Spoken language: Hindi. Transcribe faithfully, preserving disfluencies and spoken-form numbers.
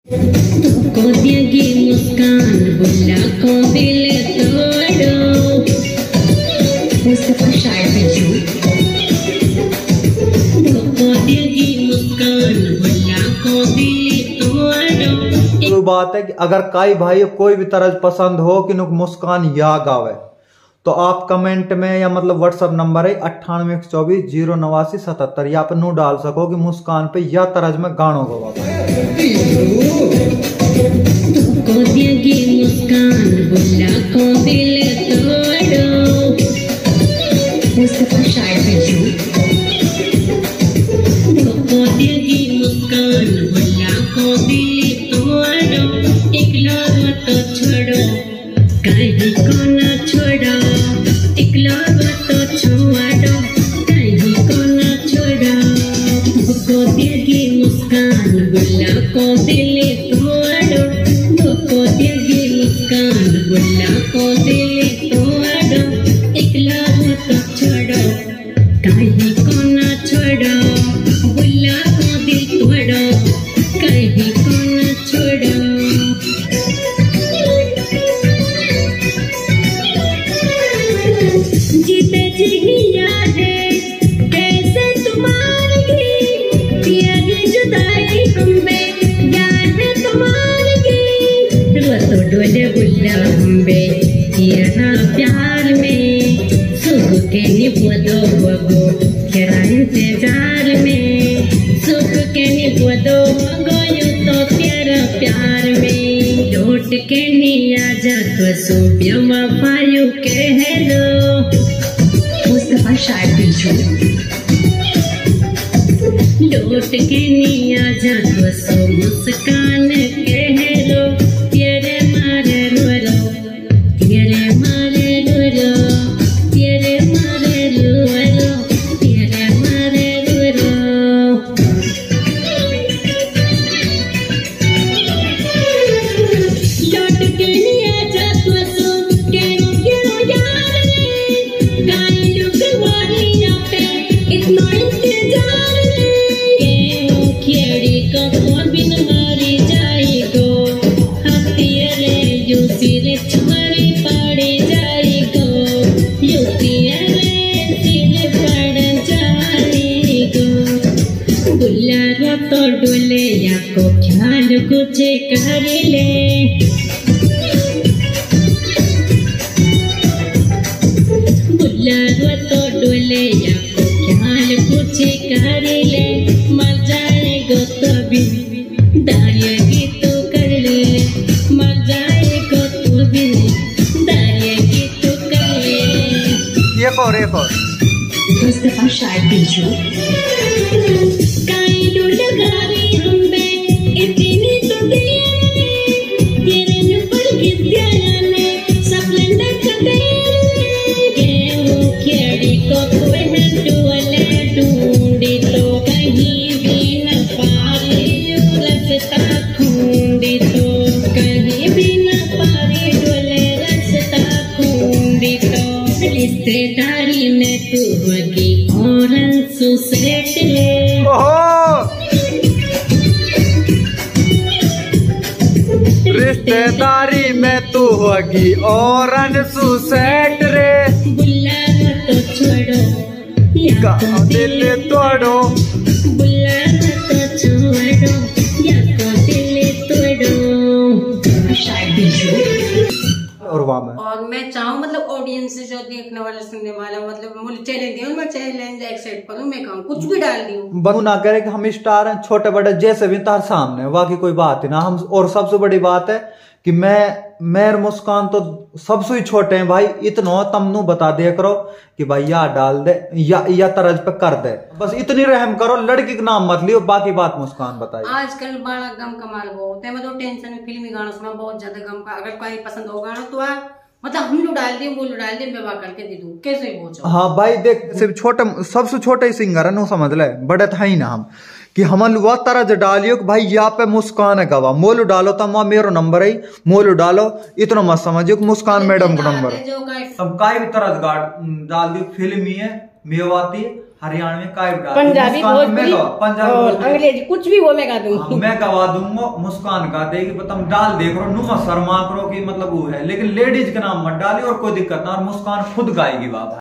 को देगी मुस्कान बुल्ला को दिल तोड़ो मुस्तफा शायर बिजू को देगी मुस्कान बुल्ला को दिल तोड़ो। तो बात है कि अगर काई भाई कोई भी तरज पसंद हो कि नुक मुस्कान या गावे तो आप कमेंट में या मतलब व्हाट्सअप नंबर है अट्ठानवे एक चौबीस जीरो नवासी सतहत्तर यहाँ पे नू डाल सको कि मुस्कान पे या तरज में गानों गवा को देगी मुस्कान बुल्ला को दिल तोड़ो मुस्तफा शायर बिजू को देगी मुस्कान बुल्ला को दिल तोड़ो इकला तो छोड़ो कहीं को ना छोड़ो इकला तो छोड़ो कहीं को ना छोड़ो को देगी मुस्कान बुल्ला को दिल तोड़ो को देगी मुस्कान बुल्ला को दिल तोड़ो इकला तो छोड़ो कहीं को ना छोड़ो बुल्ला को दिल तोड़ो कहीं को ना छोड़ो। जीते जी याद है कैसे तुम्हारी प्यारी जुदाई हमें याद है तुम्हारी तो डोले बुल्ला हम्बे यहाँ प्यार में सुख के निपदो बगो केरा इंतजार में सुख के निपदो बगो यू तो तेरा प्यार में लौट के निया जा तो सुबह वफायू कह दो मुस्तफा शायर बिजू लौट के निया जा तो सो मुस्कान कह दो तेरे मारे रो रो तेरे मारे रो रो तेरे मारे रो रो तेरे मारे रो रो। लौट के निया जा तो सो केरो केरो यार रे गाई लुक वारिया पे इतना इंतजार रे केरो खेड़ी को बिन मारी जाई गो हथियारे यू सिर छुरी पड़ जाई गो यू तियारे सिर पड़ जाई गो बुल्ला रो तो डोले या को ख्याल कुछ कर ले बुल्ला रो तो डोले या को ख्याल कुछ कर ले मर जाएगो तभी दाएगी तो कर ले मर जाएगो तू भी दाएगी तो कर ले। एक और एक और मुस्तफा शायर बिजू काई लगावी हम्बे इतनी तो दिया ने तेरे न पर गिद्या ने सपलंडा कदे के वो खेड़ी को कोई न डोले ढूंढी तो कहीं भी न पारी रास्ता खूंडी तो कहीं भी न पारी डोले रास्ता खूंडी तो रिश्तेदारी में तू होगी और सुसेट ले रिश्तेदारी में तू होगी और सुसेट रे बुल्ला तो छोड़ो या को दिल तोड़ो बुल्ला तो छोड़ो या को दिल तोड़ो शायर बिजू। और वहाँ में और मैं चाहूँ मतलब ऑडियंस से जो देखने वाले सुनने वाला मतलब मुझे चैलेंज दियो मैं चैलेंज एक्सेप्ट करूँ मैं कहूँ कुछ भी डाल दूँ बनू ना करे कि हम स्टार हैं छोटे बड़े जैसे भी तार सामने बाकी कोई बात ही ना हम। और सबसे बड़ी बात है कि मैं मेर मुस्कान तो सबसे ही छोटे हैं भाई इतना तमनु बता दिया करो कि भाई या डाल दे या या तरज पे कर दे बस इतनी रहम करो लड़की का नाम मत लियो बाकी बात मुस्कान बताइए। आजकल बड़ा गम कमाल वो होता है मैं तो टेंशन में फिल्मी गाना सुना बहुत ज्यादा गम का अगर कोई पसंद हो गाना तो आ मतलब हम लोग डाल दिए वो लोग डाल दिए मैं वाह करके दे दूं कैसे वो हाँ भाई देख सिर्फ छोटे सबसे छोटे सिंगर है नो समझ ले बड़े था ही ना हम कि हम वह तरह डालियो कि भाई यहाँ पे मुस्कान है गवा मोलू डालो तो वहाँ मेरो नंबर है मोलू डालो इतना मत समझियो कि मुस्कान मैडम का नंबर है। अब का भी तरह डाल दियो फिल्म ही है मेवाती हरियाणवी काय गा पंजाबी भोजपुरी पंजाबी और भोजपुरी अंग्रेजी कुछ भी वो मैं गा दूंगी। हाँ, मैं गवा दूंगा, मुस्कान गा देगी। तुम डाल देख रो नुमा शर्मा करो कि मतलब वो है, लेकिन लेडीज के नाम मत डाली और कोई दिक्कत ना, और मुस्कान खुद गाएगी बाबा।